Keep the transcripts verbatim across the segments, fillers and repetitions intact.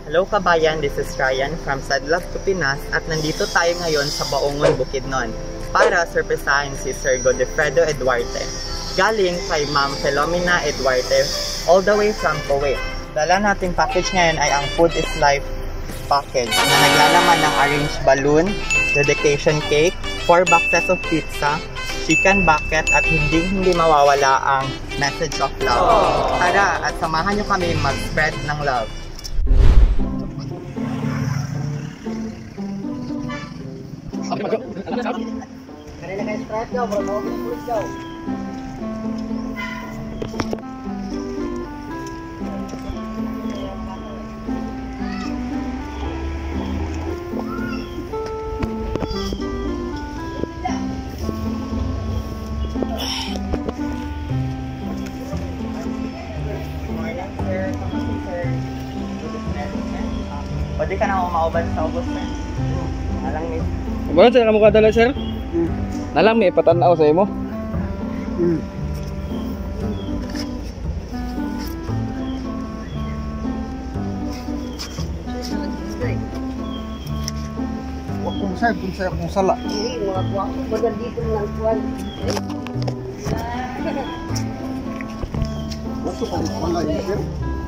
Hello kabayan, this is Ryan from Sadlab to Pinas at nandito tayo ngayon sa Baungon, Bukidnon para surpresahin si Sir Godefredo Eduarte. Galing kay Ma'am Philomena Eduarte all the way from Kuwait. Dala nating package ngayon ay ang Food is Life package na naglalaman ng arranged balloon, dedication cake, four boxes of pizza, chicken bucket at hindi hindi mawawala ang message of love. Tara at samahan nyo kami mag-spread ng love. Kanina kayo spread daw, bro. Mawag yung pulis daw. Pwede ka na umauban sa ubos, sir. Alang ni. Bukan sir, kamu kadala sir? Hmm. Nalang may patanaw sa imo. Hmm. Wag kong sir, kung sa'yo kung sala. Hindi, mga kuwak. Bagal dito ng kuwan. Gusto kong wala yun sir.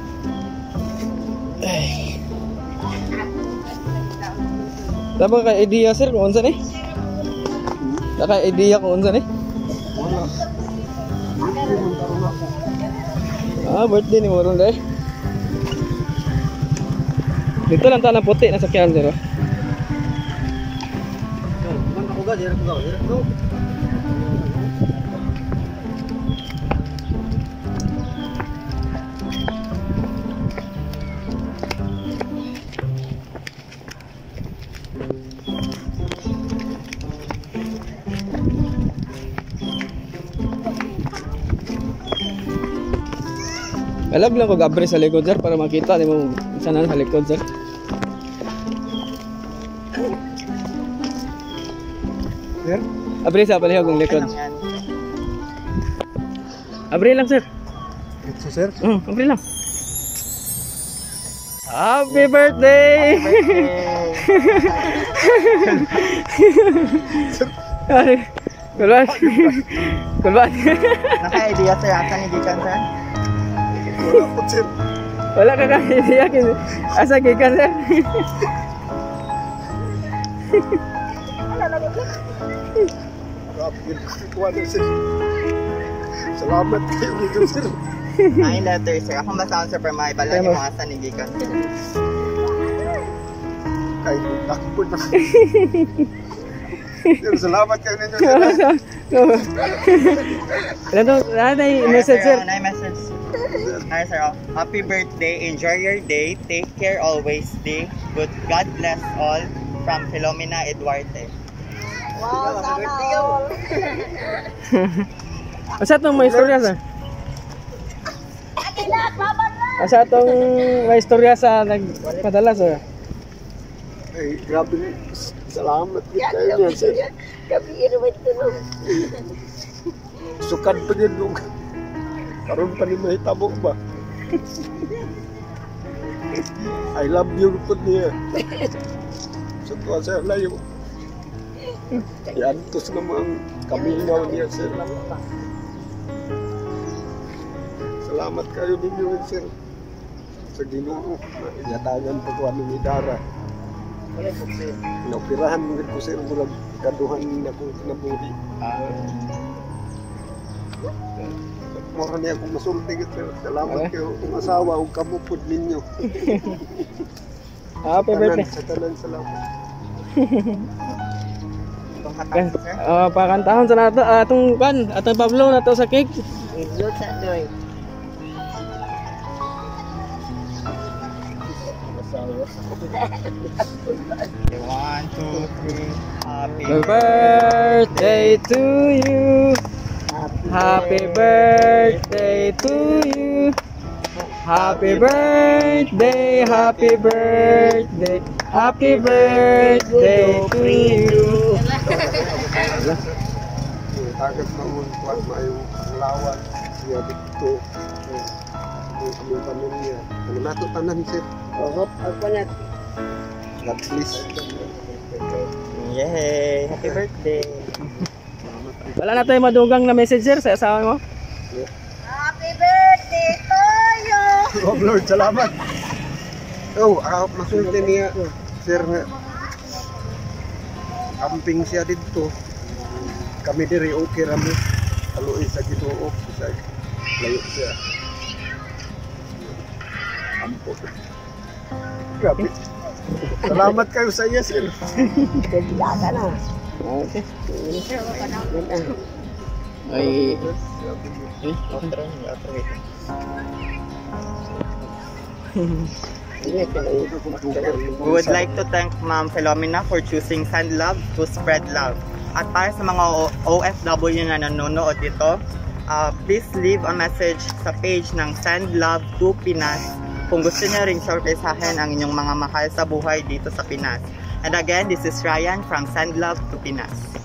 Tama ka idea sir kung unsa ni? Naka idea kung unsa ni? Wala. Hindi man karoon ako. Ah, birthday ni mo ron dai. Dito lang tanang puti na sakyan sir. Man ako ga, dire ko ga, dire ko. Alag lang ko gabre sa likod sir para makita ni mo sana sa likod sir. Sir? Abre sa palihog ng likod. Okay lang yan. Abre lang sir. Ito sir. Mm, abre lang. Happy birthday! Ay, kulban. Kulban. Naka-idea sir, asa ni Gikan sir? Wala po sir. Wala ka kang idea kin. Asa gikan sir? Grabe yun. Wala sir. Salamat kayo dito sir. Nine letters sir. Akong basta sir para maibala yung mga asa ni Gikan sir. Kahit nakipon na. Sir, salamat kayo ninyo sir. Ano to? Ano yung message sir? Ano yung message? Hi sir, oh. Happy birthday, enjoy your day, take care always, day. Good, God bless all from Philomena Eduarte. Wow, sana all. Asa itong may istorya sir? Asa itong may istorya sa nagpadala sir? Ay, grabe. Salamat kayo niya sir. Gabi naman ito no. Sukad pa din nung karoon pa rin mahitabo ba? I love you po niya. Sa tuwa sa layo. Yantos namang kaminaw niya sir. Salamat kayo ninyo sir. Sa Ginoo, yatagan po ko ano ni Dara. Naoperahan mo ko sir, mula kaduhan na kong kinabuhi. Mura niya akong masulti sir. Salamat kayo kung asawa o kamupod ninyo. Happy birthday. Sa tanan, salamat. Itong hatang sir. Ah, pakantahon sa nato atong kan, atong Pablo nato sa cake. Idiot sa doy. One, two, three. Happy Happy birthday to you. Happy birthday to you. Happy birthday, happy birthday, happy birthday to you. Agad maun kuat maayong lawan siya dito. Ang aming pamilya. Ang nato tanan sir. Oh, ako na. God bless. Yay! Happy birthday! Wala na tayo madugang na message sir sa asawa mo? Happy birthday to you! Oh Lord, salamat. Oh, ah, masulti niya, sir, nga. Camping siya dito. Kami diri okay rami. Haluin sa Ginoo, sa layo siya. Ampot. Grabe. Salamat kayo sa iya, sir. Bigla ka na. Okay. Ay, Eh, outro, outro eh. We would like to thank Ma'am Philomena for choosing Send Love to spread love. At para sa mga O F W na nanonood dito, uh, please leave a message sa page ng Send Love to Pinas kung gusto niyo ring sorpresahin ang inyong mga mahal sa buhay dito sa Pinas. And again, this is Ryan from Send Love to Pinas.